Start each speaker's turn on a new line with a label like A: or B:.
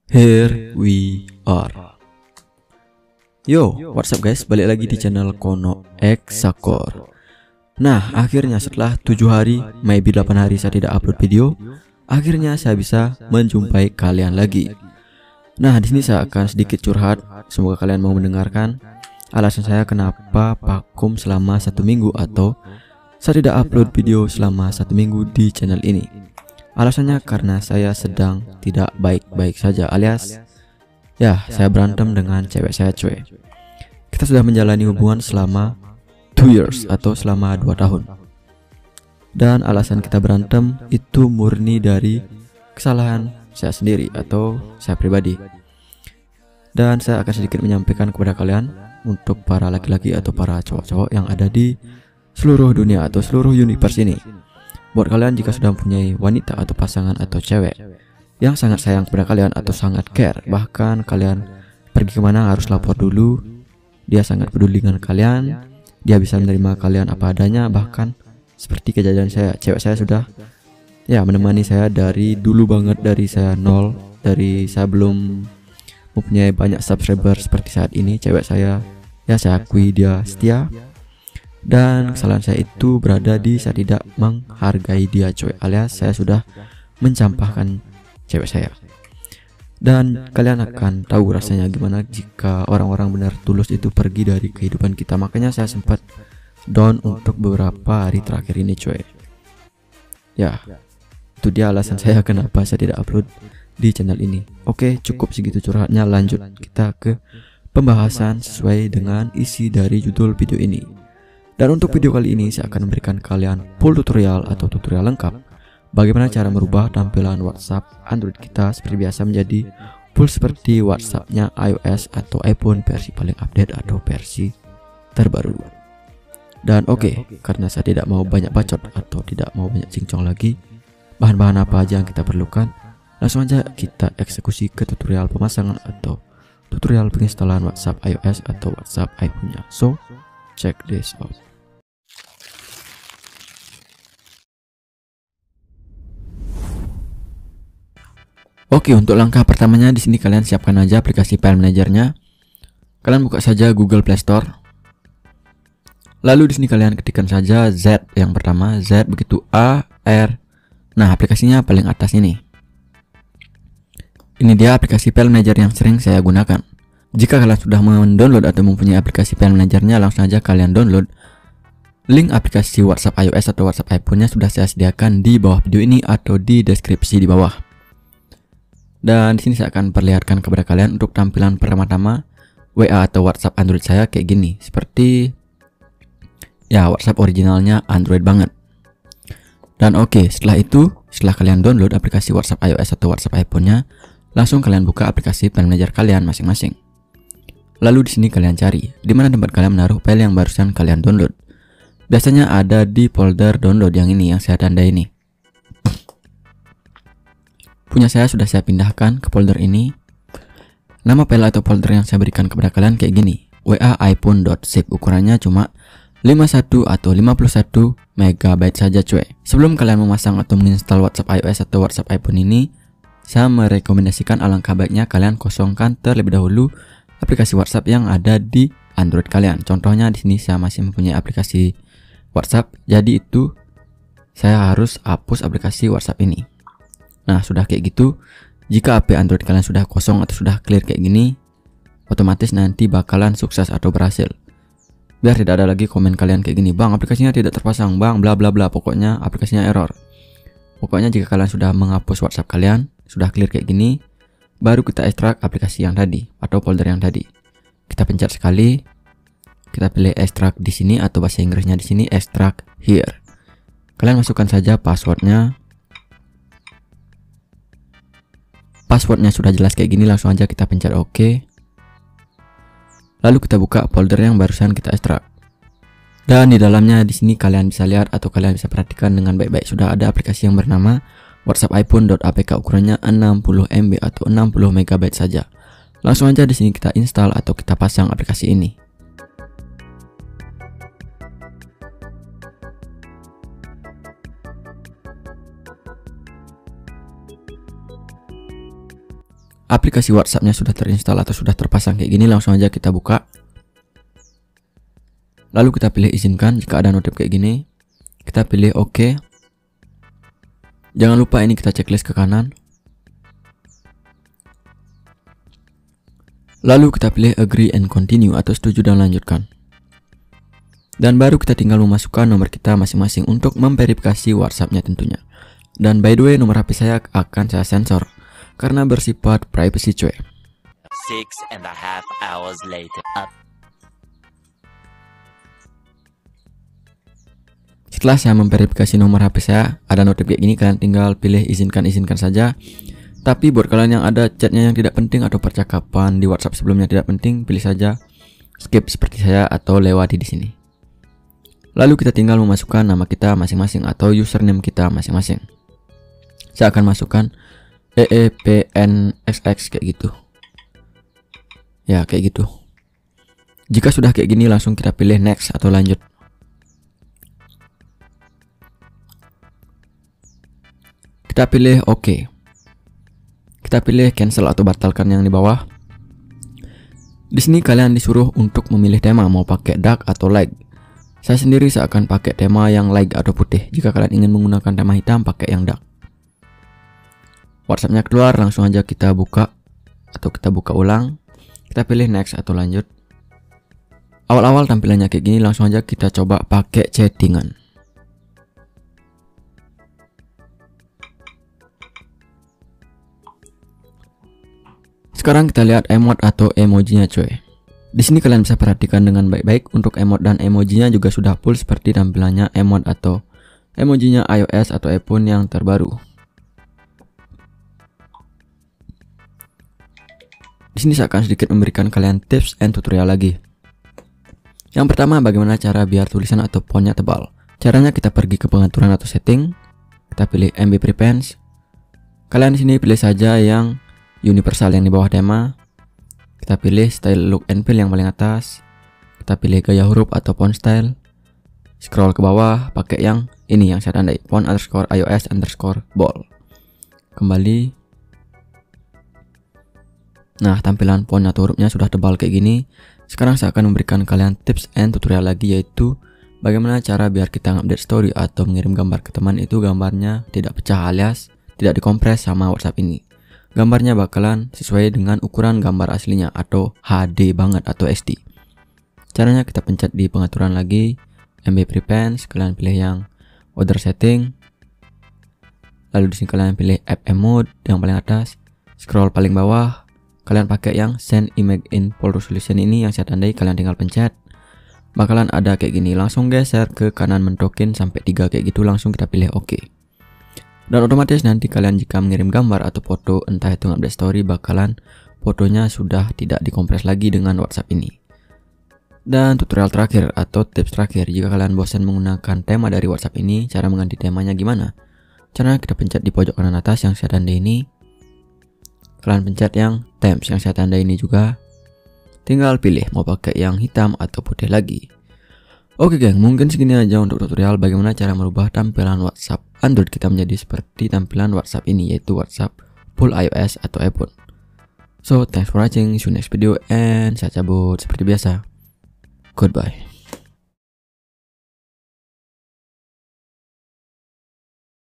A: Here we are. Yo, what's up guys? Balik lagi di channel Kono X Sakor. Nah, akhirnya setelah 7 hari, maybe 8 hari saya tidak upload video, akhirnya saya bisa menjumpai kalian lagi. Nah, di sini saya akan sedikit curhat. Semoga kalian mau mendengarkan alasan saya kenapa vakum selama 1 minggu atau saya tidak upload video selama 1 minggu di channel ini. Alasannya karena saya sedang tidak baik-baik saja, alias ya saya berantem dengan cewek saya cuy. Kita sudah menjalani hubungan selama 2 years atau selama 2 tahun. Dan alasan kita berantem itu murni dari kesalahan saya sendiri atau saya pribadi. Dan saya akan sedikit menyampaikan kepada kalian untuk para laki-laki atau para cowok-cowok yang ada di seluruh dunia atau seluruh universe ini. Buat kalian jika sudah mempunyai wanita atau pasangan atau cewek yang sangat sayang kepada kalian atau sangat care, bahkan kalian pergi kemana harus lapor dulu, dia sangat peduli dengan kalian, dia bisa menerima kalian apa adanya, bahkan seperti kejadian saya, cewek saya sudah menemani saya dari dulu banget, dari saya nol, dari saya belum mempunyai banyak subscriber seperti saat ini. Cewek saya saya akui dia setia. Dan kesalahan saya itu berada di saya tidak menghargai dia coy, alias saya sudah mencampakkan cewek saya. Dan kalian akan tahu rasanya gimana jika orang-orang benar tulus itu pergi dari kehidupan kita. Makanya saya sempat down untuk beberapa hari terakhir ini coy. Ya, itu dia alasan saya kenapa saya tidak upload di channel ini. Oke, cukup segitu curhatnya, lanjut kita ke pembahasan sesuai dengan isi dari judul video ini. Dan untuk video kali ini saya akan memberikan kalian full tutorial atau tutorial lengkap bagaimana cara merubah tampilan WhatsApp Android kita seperti biasa menjadi full seperti WhatsAppnya iOS atau iPhone versi paling update atau versi terbaru. Dan oke, karena saya tidak mau banyak bacot atau tidak mau banyak cincong lagi, bahan-bahan apa aja yang kita perlukan, langsung aja kita eksekusi ke tutorial pemasangan atau tutorial penginstalan WhatsApp iOS atau WhatsApp iPhone-nya. So, check this out. Oke, untuk langkah pertamanya di sini kalian siapkan aja aplikasi file manajernya. Kalian buka saja Google Play Store. Lalu di sini kalian ketikkan saja Z yang pertama, Z begitu A R. Nah, aplikasinya paling atas ini. Ini dia aplikasi file manager yang sering saya gunakan. Jika kalian sudah mendownload atau mempunyai aplikasi file manajernya, langsung aja kalian download. Link aplikasi WhatsApp iOS atau WhatsApp iPhone-nya sudah saya sediakan di bawah video ini atau di deskripsi di bawah. Dan di sini saya akan perlihatkan kepada kalian untuk tampilan pertama-tama WA atau WhatsApp Android saya kayak gini, seperti ya WhatsApp originalnya Android banget. Dan oke, setelah kalian download aplikasi WhatsApp iOS atau WhatsApp iPhone-nya, langsung kalian buka aplikasi file manager kalian masing-masing. Lalu di sini kalian cari di mana tempat kalian menaruh file yang barusan kalian download. Biasanya ada di folder download yang ini yang saya tanda ini. Punya saya sudah saya pindahkan ke folder ini. Nama file atau folder yang saya berikan kepada kalian kayak gini, WA iPhone.zip, ukurannya cuma 51 atau 51 MB saja cuy. Sebelum kalian memasang atau menginstal WhatsApp iOS atau WhatsApp iPhone ini, saya merekomendasikan alangkah baiknya kalian kosongkan terlebih dahulu aplikasi WhatsApp yang ada di Android kalian. Contohnya di sini saya masih mempunyai aplikasi WhatsApp, jadi itu saya harus hapus aplikasi WhatsApp ini. Nah, sudah kayak gitu, jika HP Android kalian sudah kosong atau sudah clear kayak gini, otomatis nanti bakalan sukses atau berhasil. Biar tidak ada lagi komen kalian kayak gini, bang aplikasinya tidak terpasang, bang bla bla bla, pokoknya aplikasinya error. Pokoknya jika kalian sudah menghapus WhatsApp kalian, sudah clear kayak gini, baru kita ekstrak aplikasi yang tadi atau folder yang tadi. Kita pencet sekali, kita pilih ekstrak di sini atau bahasa Inggrisnya di sini extract here. Kalian masukkan saja passwordnya. Passwordnya sudah jelas kayak gini, langsung aja kita pencet OK. Lalu kita buka folder yang barusan kita ekstrak. Dan di dalamnya di sini kalian bisa lihat atau kalian bisa perhatikan dengan baik-baik, sudah ada aplikasi yang bernama WhatsApp iPhone.apk, ukurannya 60 MB atau 60 MB saja. Langsung aja di sini kita install atau kita pasang aplikasi ini. aplikasi WhatsApp-nya sudah terinstall atau sudah terpasang kayak gini, langsung aja kita buka. Lalu kita pilih izinkan jika ada notif kayak gini. Kita pilih OK. Jangan lupa ini kita checklist ke kanan. Lalu kita pilih agree and continue atau setuju dan lanjutkan. Dan baru kita tinggal memasukkan nomor kita masing-masing untuk memverifikasi WhatsApp-nya tentunya. Dan by the way, nomor HP saya akan saya sensor karena bersifat privacy cuy.
B: 6.5 hours later.
A: Setelah saya memverifikasi nomor HP saya, ada notif kayak gini, kalian tinggal pilih izinkan saja. Tapi buat kalian yang ada chatnya yang tidak penting atau percakapan di WhatsApp sebelumnya tidak penting, pilih saja skip seperti saya atau lewati di sini. Lalu kita tinggal memasukkan nama kita masing-masing atau username kita masing-masing. Saya akan masukkan EEPNXX kayak gitu. Ya, kayak gitu. Jika sudah kayak gini, langsung kita pilih next atau lanjut. Kita pilih OK. Kita pilih cancel atau batalkan yang di bawah. Di sini kalian disuruh untuk memilih tema, mau pakai dark atau light. Saya sendiri akan pakai tema yang light atau putih. Jika kalian ingin menggunakan tema hitam, pakai yang dark. WhatsApp-nya keluar, langsung aja kita buka atau kita buka ulang. Kita pilih next atau lanjut. Awal-awal tampilannya kayak gini, langsung aja kita coba pakai chattingan. Sekarang kita lihat emot atau emojinya cuy. Di sini kalian bisa perhatikan dengan baik-baik, untuk emot dan emojinya juga sudah full seperti tampilannya emot atau emojinya iOS atau iPhone yang terbaru. Di sini saya akan sedikit memberikan kalian tips and tutorial lagi. Yang pertama, bagaimana cara biar tulisan atau fontnya tebal. Caranya kita pergi ke pengaturan atau setting. Kita pilih MB Preference. Kalian di sini pilih saja yang universal yang di bawah tema. Kita pilih style look and feel yang paling atas. Kita pilih gaya huruf atau font style. Scroll ke bawah, pakai yang ini yang saya tandai, font underscore iOS underscore bold. Kembali. Nah, tampilan font atau hurufnya sudah tebal kayak gini. Sekarang saya akan memberikan kalian tips and tutorial lagi, yaitu bagaimana cara biar kita update story atau mengirim gambar ke teman itu gambarnya tidak pecah alias tidak dikompres sama WhatsApp ini. Gambarnya bakalan sesuai dengan ukuran gambar aslinya atau HD banget atau SD. Caranya kita pencet di pengaturan lagi, MB Preference, kalian pilih yang order setting. Lalu di sini kalian pilih app mode yang paling atas. Scroll paling bawah, kalian pakai yang send image in full resolution ini yang saya tandai, kalian tinggal pencet. Bakalan ada kayak gini, langsung geser ke kanan mentokin sampai 3 kayak gitu, langsung kita pilih OK. Dan otomatis nanti kalian jika mengirim gambar atau foto, entah itu update story, bakalan fotonya sudah tidak dikompres lagi dengan WhatsApp ini. Dan tutorial terakhir atau tips terakhir, jika kalian bosan menggunakan tema dari WhatsApp ini, cara mengganti temanya gimana? Caranya kita pencet di pojok kanan atas yang saya tandai ini. Kalian pencet yang themes yang saya tandai ini juga. Tinggal pilih mau pakai yang hitam atau putih lagi. Oke geng, mungkin segini aja untuk tutorial bagaimana cara merubah tampilan WhatsApp Android kita menjadi seperti tampilan WhatsApp ini, yaitu WhatsApp full iOS atau iPhone. So, thanks for watching, see you next video, and saya cabut seperti biasa. Goodbye.